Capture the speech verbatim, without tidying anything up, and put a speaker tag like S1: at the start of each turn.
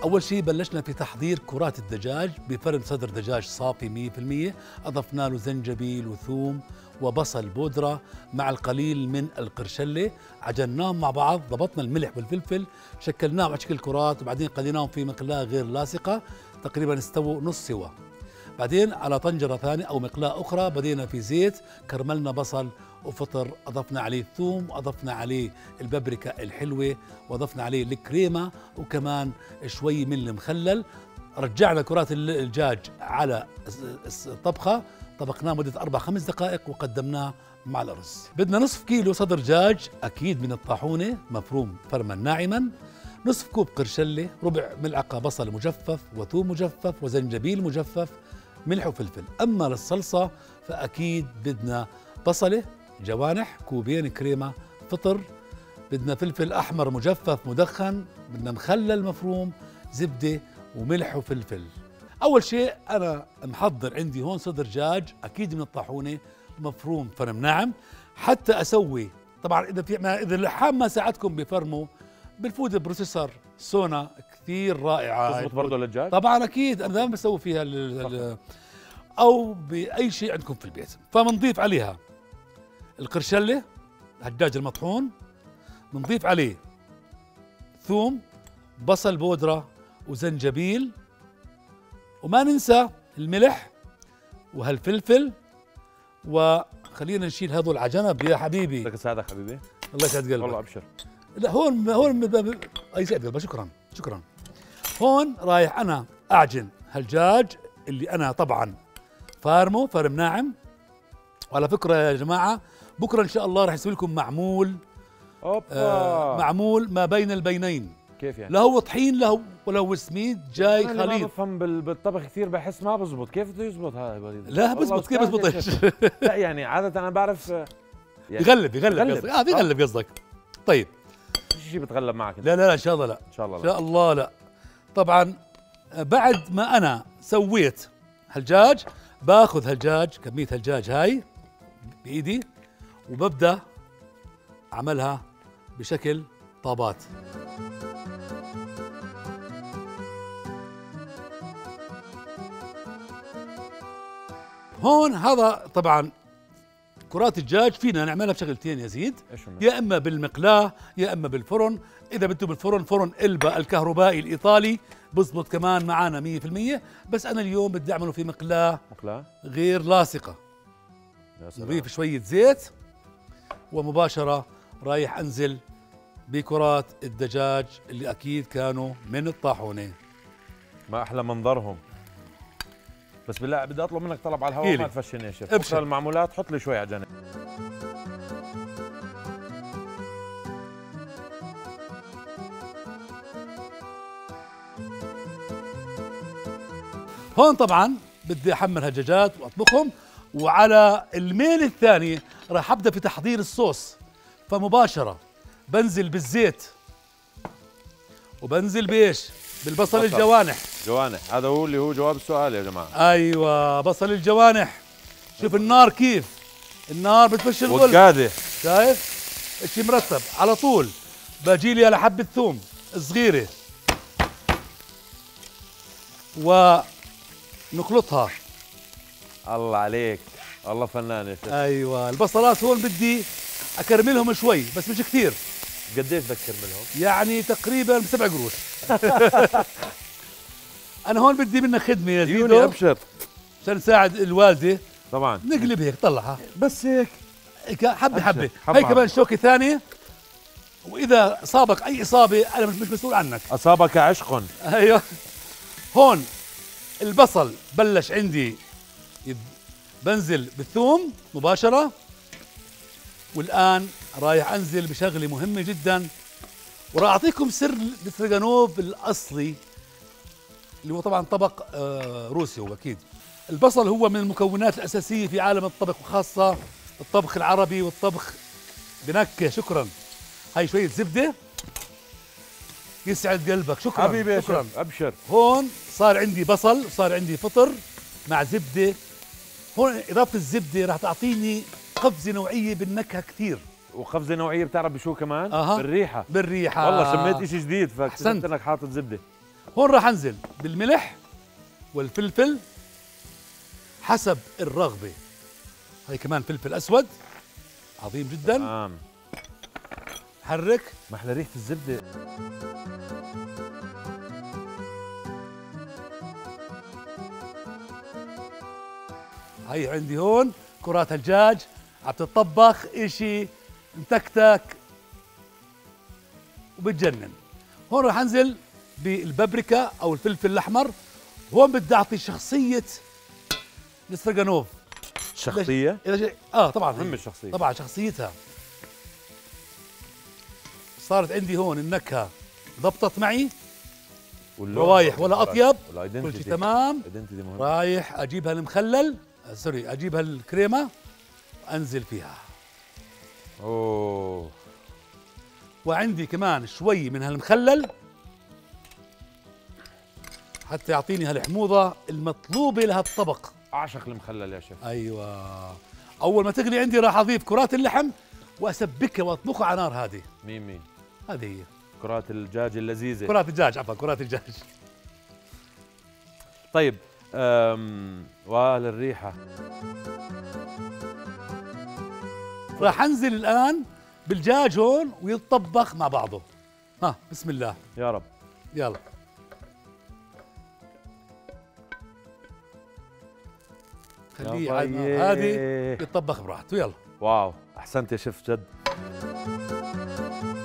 S1: أول شيء بلشنا في تحضير كرات الدجاج بفرم صدر دجاج صافي مية بالمية، أضفنا له زنجبيل وثوم وبصل بودرة مع القليل من القرشلة، عجناهم مع بعض، ضبطنا الملح والفلفل، شكلناهم على شكل كرات، وبعدين قليناهم في مقلاة غير لاصقة تقريبا استووا نص سوا. بعدين على طنجرة ثانية أو مقلاة أخرى بدينا في زيت، كرملنا بصل وفطر، أضفنا عليه الثوم وأضفنا عليه البابريكا الحلوة وأضفنا عليه الكريمة وكمان شوي من المخلل. رجعنا كرات الدجاج على الطبخة، طبخناه مدة أربع خمس دقائق وقدمناه مع الأرز. بدنا نصف كيلو صدر دجاج أكيد من الطاحونة مفروم فرما ناعما، نصف كوب قرشلة، ربع ملعقة بصل مجفف وثوم مجفف وزنجبيل مجفف، ملح وفلفل. أما للصلصة فأكيد بدنا بصلة جوانح، كوبين كريمة، فطر، بدنا فلفل أحمر مجفف مدخن، بدنا مخلل مفروم، زبدة وملح وفلفل. أول شيء أنا محضر عندي هون صدر دجاج أكيد من الطاحونة مفروم فرم ناعم، حتى أسوي طبعا إذا في ما إذا اللحام ما ساعدكم بفرمه بالفود بروسيسور سونا كثير رائعة،
S2: تزبط برضه للدجاج؟ طبعا
S1: أكيد أنا دائما بسوي فيها أو بأي شيء عندكم في البيت. فمنضيف عليها القرشلة الدجاج المطحون، بنضيف عليه ثوم، بصل بودرة وزنجبيل، وما ننسى الملح وهالفلفل. وخلينا نشيل هذول على جنب يا حبيبي.
S2: بدك اساعدك حبيبي؟
S1: الله يسعد قلبك.
S2: والله ابشر.
S1: لا هون هون الله يسعد قلبك. شكرا شكرا. هون رايح انا اعجن هالدجاج اللي انا طبعا فارمه فرم ناعم. وعلى فكره يا جماعه بكره ان شاء الله راح يسوي لكم معمول
S2: اوبا
S1: آه معمول ما بين البينين.
S2: كيف يعني؟
S1: لا هو طحين لا هو ولا هو سميد جاي
S2: أنا
S1: خليط.
S2: ما بفهم بالطبخ كثير، بحس ما بزبط. كيف بده يزبط هذا؟
S1: لا بزبط. كيف بزبطش؟
S2: لا يعني عاده انا بعرف يعني
S1: بغلب بغلب قصدك. اه بغلب قصدك. طيب
S2: شيء بتغلب معك انت.
S1: لا لا لا ان شاء الله لا
S2: ان شاء الله لا
S1: ان شاء الله لا. طبعا بعد ما انا سويت هالدجاج باخذ هالدجاج كميه هالدجاج هاي بايدي وببدا اعملها بشكل طابات. هون هذا طبعا كرات الدجاج فينا نعملها بشغلتين يا زيد، يا اما بالمقلاه يا اما بالفرن. اذا بدكم بالفرن فرن إلبا الكهربائي الايطالي بزبط كمان معنا مية بالمية، بس انا اليوم بدي اعمله في مقلاه
S2: مقلاه
S1: غير لاصقه. نضيف شويه زيت ومباشره رايح انزل بكرات الدجاج اللي اكيد كانوا من الطاحونه.
S2: ما احلى منظرهم. بس بالله بدي اطلب منك طلب على الهواء، ما تفشني يا شيخ. ابشر المعمولات حط لي شوي على جنب.
S1: هون طبعا بدي احمر هالدجاجات واطبخهم، وعلى الميل الثاني راح ابدا في تحضير الصوص. فمباشره بنزل بالزيت وبنزل بايش؟ بالبصل بصل. الجوانح.
S2: جوانح هذا هو اللي هو جواب السؤال يا جماعه.
S1: ايوه بصل الجوانح. شوف النار كيف، النار بتفش الغل
S2: وقاده.
S1: شايف؟ اشي مرتب على طول. باجي لي على حبه ثوم صغيره ونخلطها.
S2: الله عليك، الله فنان يا شيخ.
S1: ايوه البصلات هون بدي اكرملهم شوي بس مش كثير.
S2: قديش بدك تكرملهم؟
S1: يعني تقريبا بسبع قروش. انا هون بدي منك خدمه يا زيدو.
S2: ابشر
S1: عشان نساعد الوالده.
S2: طبعا
S1: نقلب هيك طلعها
S2: بس هيك
S1: حبه حبه. هي كمان شوكه ثانيه، واذا صابك اي اصابه انا مش مسؤول عنك.
S2: اصابك عشق.
S1: ايوه. هون البصل بلش عندي بنزل بالثوم مباشره، والان رايح انزل بشغله مهمه جدا، وراح اعطيكم سر الستروغانوف الاصلي اللي هو طبعا طبق آه روسي. هو اكيد البصل هو من المكونات الاساسيه في عالم الطبخ، وخاصه الطبخ العربي والطبخ بنكهه. شكرا. هاي شويه زبده يسعد قلبك. شكرا
S2: حبيبي.
S1: شكرا.
S2: ابشر.
S1: هون صار عندي بصل وصار عندي فطر مع زبده. هون اضافه الزبده راح تعطيني قفزه نوعيه بالنكهه كثير.
S2: وقفزه نوعيه بتعرف بشو كمان؟
S1: أه.
S2: بالريحه.
S1: بالريحه
S2: والله شميت شيء جديد،
S1: فاكتشفت
S2: انك حاطط زبده.
S1: هون راح انزل بالملح والفلفل حسب الرغبه. هاي كمان فلفل اسود عظيم جدا.
S2: تمام.
S1: حرك.
S2: محلى ريحه الزبده.
S1: هاي عندي هون كرات الدجاج عم تطبخ، اشي متكتك وبتجنن. هون راح انزل بالبابريكا او الفلفل الاحمر. هون بدي اعطي شخصيه الاستراغانوف.
S2: شخصيه؟
S1: اه طبعا
S2: مهمه الشخصيه،
S1: طبعا شخصيتها. صارت عندي هون النكهه ضبطت معي، روايح ولا اطيب، كل شيء تمام. رايح اجيبها المخلل، سوري اجيبها الكريمه وانزل فيها.
S2: اوه.
S1: وعندي كمان شوي من هالمخلل حتى يعطيني هالحموضه المطلوبه لهالطبق.
S2: اعشق المخلل يا شيف.
S1: ايوه. اول ما تغلي عندي راح اضيف كرات اللحم واسبكها واطبخها على نار هادئه.
S2: مين مين؟
S1: هذه هي
S2: كرات الدجاج اللذيذه.
S1: كرات الدجاج، عفوا كرات الدجاج.
S2: طيب أم... وللريحه
S1: راح انزل الان بالدجاج هون ويتطبخ مع بعضه. ها بسم الله
S2: يا رب.
S1: يلا. خليه على النار هذه يتطبخ براحته. يلا.
S2: واو احسنت يا شيف جد.